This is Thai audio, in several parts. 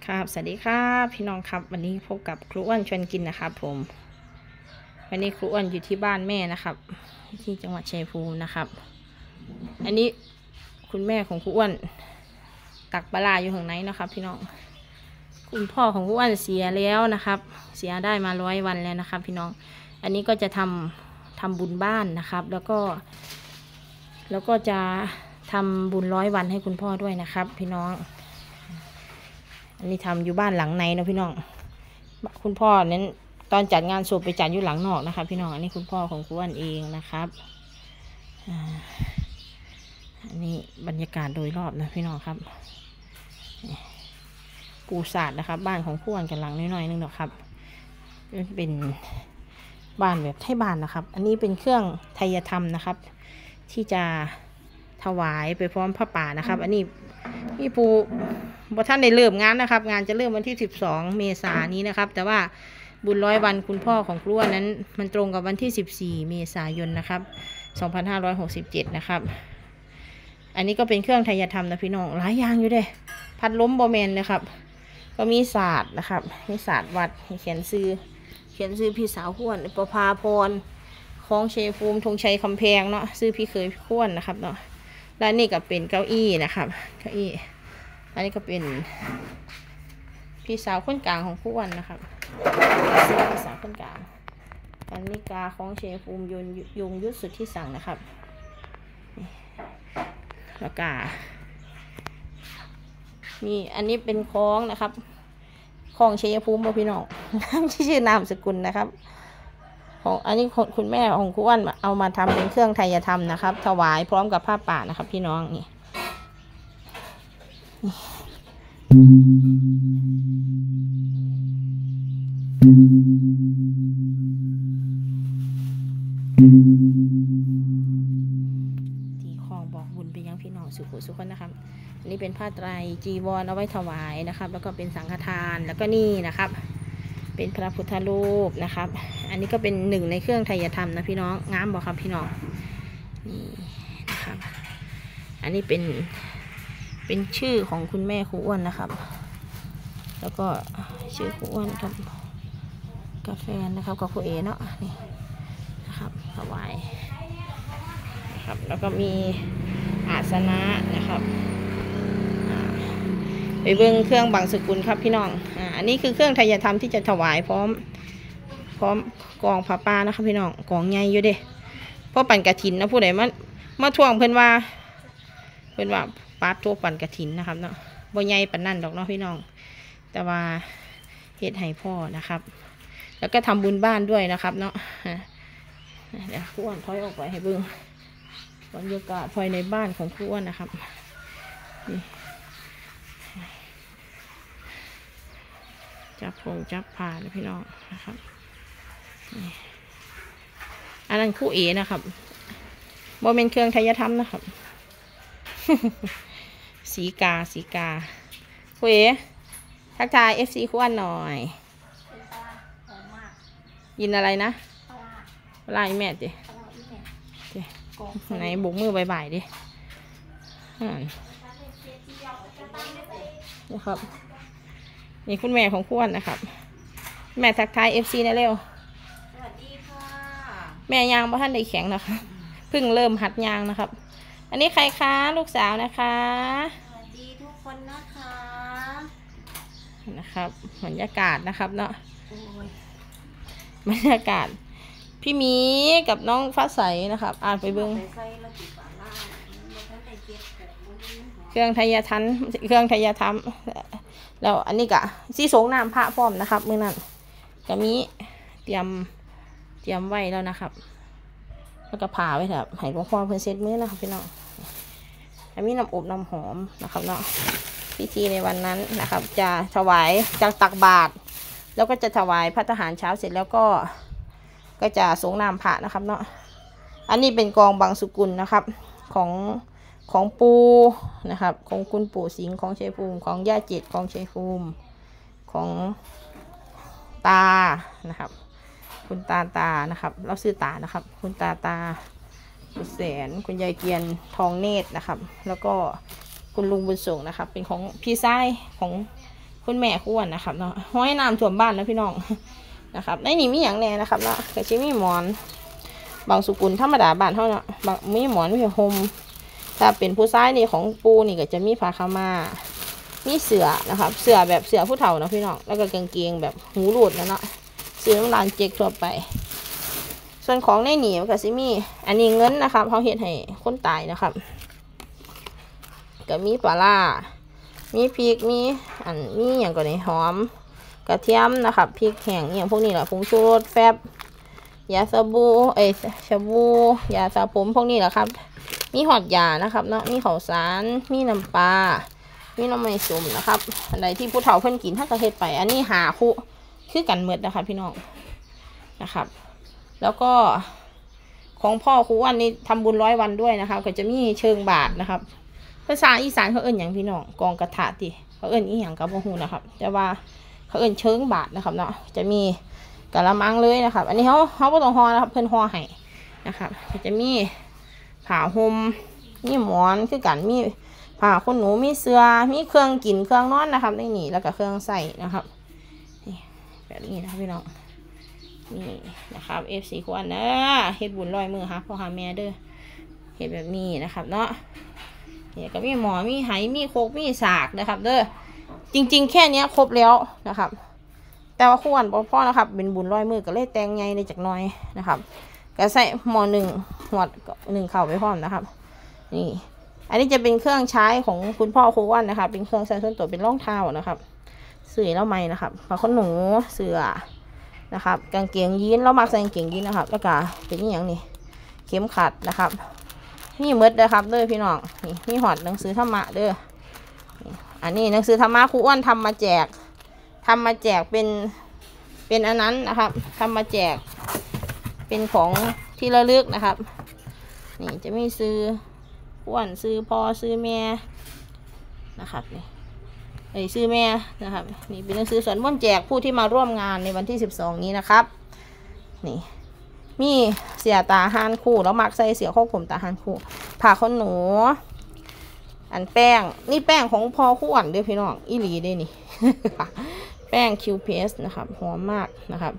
ครับสวัสดีครับพี่น้องครับวันนี้พบกับครูอ้วนชวนกินนะครับผมวันนี้ครูอ้วนอยู่ที่บ้านแม่นะครับที่จังหวัดชัยภูมินะครับอันนี้คุณแม่ของครูอ้วนตักปลาอยู่ข้างในนะครับพี่น้องคุณพ่อของครูอ้วนเสียแล้วนะครับเสียได้มา100 วันแล้วนะครับพี่น้องอันนี้ก็จะทำบุญบ้านนะครับแล้วก็จะทำบุญ100 วันให้คุณพ่อด้วยนะครับพี่น้องอันนี้ทำอยู่บ้านหลังในนะพี่น้องคุณพ่อนั้นตอนจัดงานศพไปจัดอยู่หลังนอกนะครับพี่น้องอันนี้คุณพ่อของครูอ้วนเองนะครับอันนี้บรรยากาศโดยรอบนะพี่น้องครับปูสาดนะครับบ้านของครูอ้วนกันหลังน้อยๆนึงนะครับเป็นบ้านแบบไทยบ้านนะครับอันนี้เป็นเครื่องไทยธรรมนะครับที่จะถวายไปพร้อมพระป่านะครับอันนี้มีปูบ่ท่านได้เริ่มงานนะครับงานจะเริ่มวันที่12 เมษายนนี้นะครับแต่ว่าบุญ100 วันคุณพ่อของครูอ้วนนั้นมันตรงกับวันที่14 เมษายนนะครับ2567นะครับอันนี้ก็เป็นเครื่องไทยธรรมนะพี่น้องหลายอย่างอยู่เด้พัดล้มบอแมนนะครับก็มีศาสตร์นะครับมีศาสตร์วัดเขียนซื้อพี่สาวครูอ้วนประภาพรของชัยภูมิธงชัยคำแพงเนาะซื้อพี่เคยครูอ้วนนะครับเนาะและนี่ก็เป็นเก้าอี้นะครับเก้าอี้อันนี้ก็เป็นพี่สาวคนกลางของครูอ้วนนะครับพี่สาวคนกลางอันนี้กาของชัยภูมิยงยุทธสุทธิสั่งนะครับแล้วก็มีอันนี้เป็นคล้องนะครับคล้องชัยภูมิพี่น้องชื่อนามสกุลนะครับของอันนี้คุณแม่ของครูอ้วนเอามาทำเป็นเครื่องไทยธรรมนะครับถวายพร้อมกับผ้าป่านะครับพี่น้องนี่ที่คลองบอกบุญไปยังพี่น้องสุขคนนะครับอันนี้เป็นผ้าไตรจีวรเอาไว้ถวายนะครับแล้วก็เป็นสังฆทานแล้วก็นี่นะครับเป็นพระพุทธรูปนะครับอันนี้ก็เป็นหนึ่งในเครื่องไทยธรรมนะพี่น้องงามบอกครับพี่น้องนี่นะครับอันนี้เป็นชื่อของคุณแม่ครูอ้วนนะครับแล้วก็ชื่อครูอ้วนกับกาแฟนะครับกับครูเอเนาะนี่นะครับถวายนะครับแล้วก็มีอาสนะนะครับไปเบิ้งเครื่องบางสกุลครับพี่น้องอันนี้คือเครื่องไทยธรรมที่จะถวายพร้อมกองผ้าป่านะครับพี่น้องกองใหญ่อยู่เด้เพราะปั่นกระถินนะผู้ใดมาทวงเพิ่นว่าปาดทั่วปั่นกระถินนะครับเนาะบ่ใหญ่ปานนั่นดอกเนาะพี่น้องแต่ว่าเฮ็ดให้พ่อนะครับแล้วก็ทำบุญบ้านด้วยนะครับเนาะเดี๋ยวครูอ้วนถอยออกไปให้เบิ้งบรรยากาศภายในบ้านของครูอ้วนนะครับนี่จับผ่านะพี่น้องนะครับอันนั้นครูเอนะครับโมเมนเครื่องไทยธรรมนะครับสีกาครูเอทักทายFC ครูอ้วนหน่อยยินอะไรนะปลาอีแม่ดิไหนบุกมือบ่ายดินะครับนี่คุณแม่ของครูอ้วนนะครับแม่ทักทาย FC นะเร็วสวัสดีค่ะแม่ยางบ่ท่านได้แข็งนะคะเพิ่งเริ่มหัดยางนะครับอันนี้ใครคะลูกสาวนะคะสวัสดีทุกคนนะคะนะครับบรรยากาศนะครับเนาะบรรยากาศพี่มีกับน้องฟ้าใสนะครับอ่านไปเบิ้งเครื่องไทยธรรมแล้วอันนี้กะสีสงน้ำพระพร้อมนะครับมื้อนั้นก็มีเตรียมไว้แล้วนะครับแล้วก็ผ่าไว้ครับให้หลวงพ่อเพิ่นเซ็ตมื้อนะครับพี่น้องแล้วมีน้ำอบน้ำหอมนะครับเนาะพิธีในวันนั้นนะครับจะถวายจากตักบาตรแล้วก็จะถวายพระทหารเช้าเสร็จแล้วก็จะสงน้ำพระนะครับเนาะอันนี้เป็นกองบางสุกุลนะครับของปูนะครับของคุณปู่สิงห์ของชัยภูมิของย่าเจ็ดของชัยภูมิของตานะครับคุณตานะครับเราซื้อตานะครับคุณตาคุณแสนคุณยายเกียนทองเนตรนะครับแล้วก็คุณลุงบุญส่งนะครับเป็นของพี่ชายของคุณแม่ครูอ้วนนะครับเนาะห้อยน้ำท่วมบ้านนะพี่น้องนะครับในนี่มีอย่างแน่นะครับเนาะก็จะมีหมอนบางสุกุลธรรมดาบ้านเท่าเนาะบางมีหมอนมีห่มถ้าเป็นผู้ชายนี่ของปูนี่ก็จะมีผ้าขาวม้ามีเสือนะครับเสือแบบเสือผู้เฒ่านะพี่น้องแล้วก็กางเกงแบบหูหลุดนะเนาะซื้อน้ำร้านเจ๊กทั่วไปส่วนของในหนีมันก็สิมีอันนี้เงินนะครับเขาเฮ็ดให้คนตายนะครับก็มีปลาล่ามีพริกมีมีอย่างก่อนนี่หอมกระเทียมนะครับพริกแห้งอย่างพวกนี้แหละผงชูรสแฟบยาสบู่ชาบูยาสระผมพวกนี้แหละครับมีหอดยานะครับเนาะมีข้าวสารมีน้ำปลามีน้ำมันสุ่มนะครับอันใดที่ผู้เฒ่าเพิ่นกินถ้ากระเฮ็ดไปอันนี้หาคู่คือกันเมดนะครับพี่น้องนะครับแล้วก็ของพ่อครูอ้วนนี่ทำบุญ100 วันด้วยนะครับก็จะมีเชิงบาทนะครับภาษาอีสานเขาเอิ้นอย่างพี่น้องกองกระถาติเขาเอิ้นอีหยังกับบ่ฮู้นะครับแต่ว่าเขาเอิ้นเชิงบาทนะครับเนาะจะมีกะละมังเลยนะครับอันนี้เขาบ่ต้องห่อนะครับเพิ่นห่อให้นะครับก็จะมีผ้าห่มมีหมอนคือกันมีผ้าขนหนูมีเสื้อมีเครื่องกินเครื่องนอนนะครับในนี่แล้วก็เครื่องใส่นะครับนี่แบบนี้นะพี่น้องนี่นะครับ FC ครูอ้วนนะเฮ็ดบุญ100 มื้อฮะพ่อหาแม่เด้อเฮ็ดแบบนี้นะครับเนาะเนี่ยก็มีหมอมีไหมีโคกมีสากนะครับเด้อจริงๆแค่นี้ครบแล้วนะครับแต่ว่าครูอ้วนพ่อนะครับเป็นบุญ100 มื้อก็เลยแต่งใหญ่ในจักหน่อยนะครับก็ใส่หม้อ1หัว1เข้าไปพร้อมนะครับนี่อันนี้จะเป็นเครื่องใช้ของคุณพ่อครูอ้วนนะครับเป็นเครื่องใช้ส่วนตัวเป็นรองเท้านะครับเสื้อแล้วไหมนะครับผ้าขนหนูเสื้อนะครับกางเกงยีนเรามักใส่กางเกงยีนนะครับแล้วก็เป็นอย่างนี้เข็มขัดนะครับนี่มืดเลยครับเด้อพี่น้องนี่หอดหนังสือธรรมะเด้ออันนี้หนังสือธรรมะครูอ้วนทำมาแจกเป็นอันนั้นนะครับทำมาแจกเป็นของที่ระลึกนะครับนี่จะมีซื้ออ้วนซื้อพ่อซื้อแม่นะครับนี่ซื้อแม่นะครับนี่เป็นหนังสือสอนม่วนแจกผู้ที่มาร่วมงานในวันที่12นี้นะครับนี่มีเสียตาหานคู่แล้วมักใส่เสียข้อผมตาหานคู่ผ้าขนหนูอันแป้งนี่แป้งของพ่อคู่อ่อนเด้อพี่น้องอีหลีได้นี่ แป้งคิวเพสนะครับหอมมากนะครับ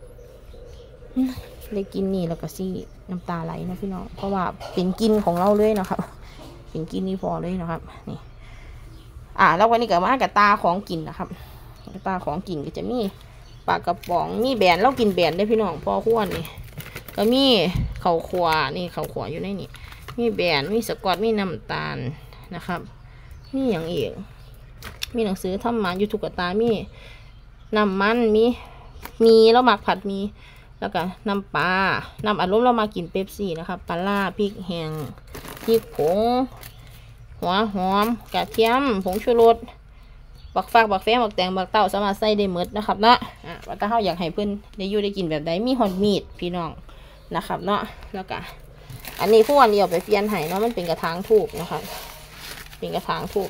ได้กินนี่แล้วก็ซี่น้ำตาไหลนะพี่น้องเพราะว่าเป็นกินของเราเลยนะครับเป็นกินนี่พอเลยนะครับนี่แล้ววันนี้ก็มากับตาของกินนะครับตาของกินก็จะมีปลากระป๋องมีแบนเรากินแบนได้พี่น้องพอควรนี่ก็มีข้าวคั่วนี่ข้าวคั่วอยู่ในนี่มีแบนมีสกอตมีน้ำตาลนะครับมีอย่างอีกมีหนังสือธรรมะอยู่ทุกตามีน้ำมันมีแล้วหมักผัดมีแล้วก็น้ำปลาน้ำอัดลมเรามากินเป๊ปซี่นะครับปลาล่าพริกแห้งพริกผงหัวหอมกระเทียมผงชูรสบักฟากบักแฟงบักแตงบักเต้าสามารถใส่ได้หมดนะครับเนาะว่าถ้าเราอยากให้เพื่อนได้อยู่ได้กินแบบใดมีฮอตมีดพี่น้องนะครับเนาะแล้วก็อันนี้ผู้วันเดียวไปเปลี่ยนให้เนาะมันเป็นกระถางทูบนะครับเป็นกระถางทูบ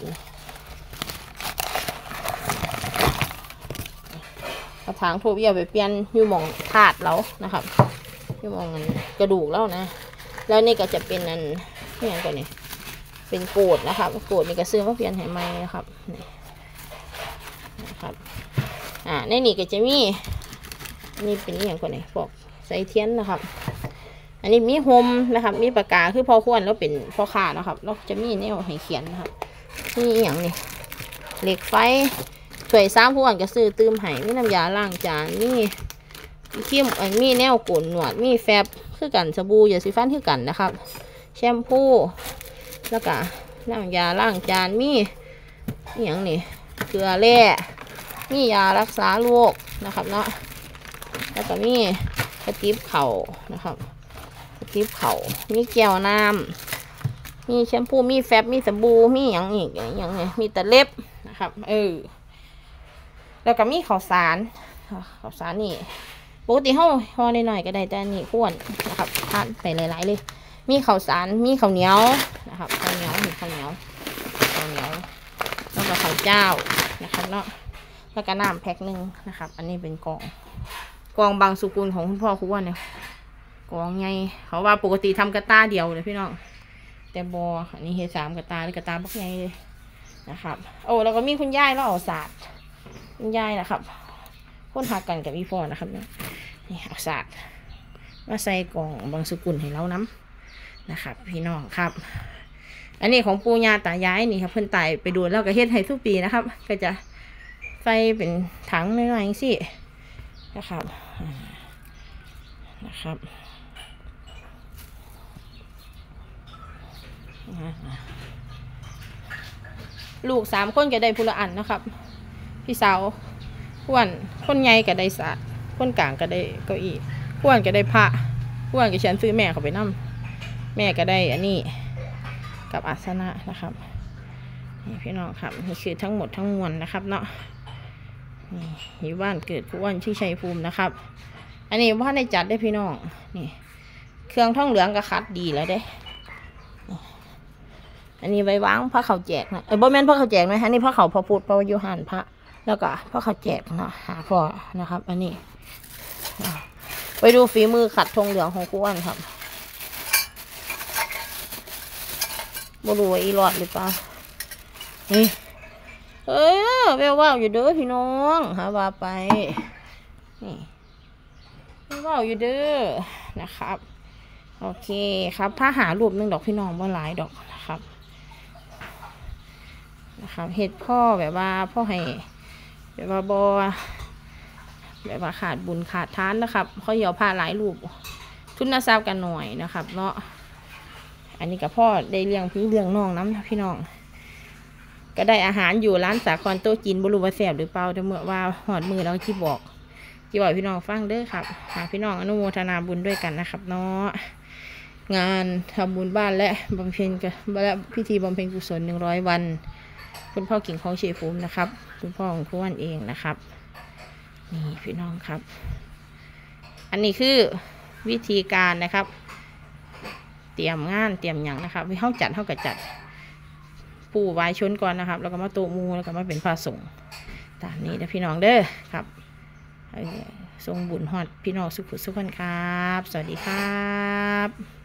กระถางทูบเดียวไปเปลี่ยนอยู่หม่องถาดแล้วนะครับอยู่หม่องกระดูกแล้วนะแล้วนี่ก็จะเป็นอันนี่อย่างก่อนนี่เป็นโกดนะครับโกดนี่ก็ซื้อมาเปลี่ยนให้ใหม่นะครับนะครับในนี่ก็จะมีนี่เป็นอย่างก่อนนี่พวกใส่เทียนนะครับอันนี้มีโฮมนะครับมีปากกาคือพอควรแล้วเป็นพอขานะครับแล้วจะมีแนวให้เขียนนะครับนี่อย่างนี้เหล็กไฟถ้วยซ้ำผู้อ่านก็ซื้อตื้มไห้มีน้ำยาล้างจานมีขี้มมีแนวโกนหนวดมีแฟบคือกันสบู่ยาสีฟันคือกันนะครับแชมพูแล้วก็น้ำยาล้างจานมีอย่างนี้เกลือแร่มียารักษาโรคนะครับเนาะแล้วก็มีกระติบเข่านะครับกระติบเข่ามีแก้วน้ำมีแชมพูมีแฟบมีสบู่มีอย่างอีกอย่างไงมีตะเล็บนะครับแล้วก็มีข้าวสารนี่ปกติห่อหน่อยๆก็ได้แต่นี่อ้วนนะครับทานไปหลายๆเลยมีข้าวสารมีข้าวเหนียวนะครับข้าวเหนียวแล้วก็ข้าวเจ้านะครับเนาะแล้วก็น้ำแพ็คหนึ่งนะครับอันนี้เป็นกองบางสุกุลของคุณพ่อครูอ้วนเนี่ยกองไงเขาว่าปกติทำกระตาเดียวเลยพี่น้องแต่บออันนี้เฮ็ด3 กระตาหรือกระตาบักไงเลยนะครับแล้วก็มีคุณยายแล้วเอาศาสตร์คุณยายนะครับคนหากันกับอีพ่อนะครับนี่เอาศาสตร์มาใส่กล่องบางสกุลให้เราน้ำนะครับพี่น้องครับอันนี้ของปู่ย่าตายายนี่ครับเพิ่นตายไปดูแล้วก็เฮ็ดให้ทุกปีนะครับก็จะใส่เป็นถังน้อยๆอย่างสินะครับลูก3 คนก็ได้ผู้ละอันนะครับพี่สาวอ้วนคนใหญ่ก็ได้ศาสตร์คนกลางก็ได้เก้าอี้อ้วนก็ได้ผ้าอ้วนก็ฉันซื้อแม่เขาไปนั่แม่ก็ได้อันนี้กับอาสนะนะครับนี่พี่น้องครับนี่คือทั้งหมดทั้งมวลนะครับเนาะนี่อยู่บ้านเกิดอ้วนที่ชัยภูมินะครับอันนี้ว่าในจัดได้พี่น้องนี่เครื่องท่องเหลืองก็คัดดีแล้วเด้อันนี้ไว้วางพระเขาแจกนะบ่แม่นพระเขาแจกนะอันนี้พระเขาพระพุทธพระยุหันพระแล้วก็พระเขาแจกนะหาพอนะครับอันนี้ไปดูฝีมือขัดธงเหลืองของครูอ้วนครับบ่รู้ว่าอีหลอดหรือเปล่านี่แววว่าวอยู่เด้อพี่น้องหาว่าไปนี่แววว่าวอยู่เด้อนะครับโอเคครับผ้าหารูปนึงดอกพี่น้องว่าหลายดอกนะครับเห็ดพ่อแบบว่าพ่อให้แบบว่าบอแบบว่าขาดบุญขาดทานนะครับเขาเหยาผ้าหลายรูปทุนทรัพย์กันหน่อยนะครับเนาะอันนี้กับพ่อได้เลี้ยงพี่เลี้ยงน้องน้ำพี่น้องก็ได้อาหารอยู่ร้านสาครโต๊ะจีนบรูว่าแสบหรือเปล่าแต่เมื่อว่าหอดมือแล้วที่บอกพี่น้องฟังเด้อครับหาพี่น้องอนุโมทนาบุญด้วยกันนะครับเนาะงานทำบุญบ้านและบำเพ็ญและพิธีบำเพ็ญกุศล100 วันคุณพ่อกิ่งของเชฟภูมินะครับคุณพ่อของครูอ้วนเองนะครับนี่พี่น้องครับอันนี้คือวิธีการนะครับเตรียมงานเตรียมอย่างนะครับให้เข้ากับจัดปูไว้ชนก่อนนะครับแล้วก็มาโตมูแล้วก็มาเป็นผ้าส่งตามนี้นะพี่น้องเด้อครับทรงบุญฮอดพี่น้องสุขสุขคนครับสวัสดีครับ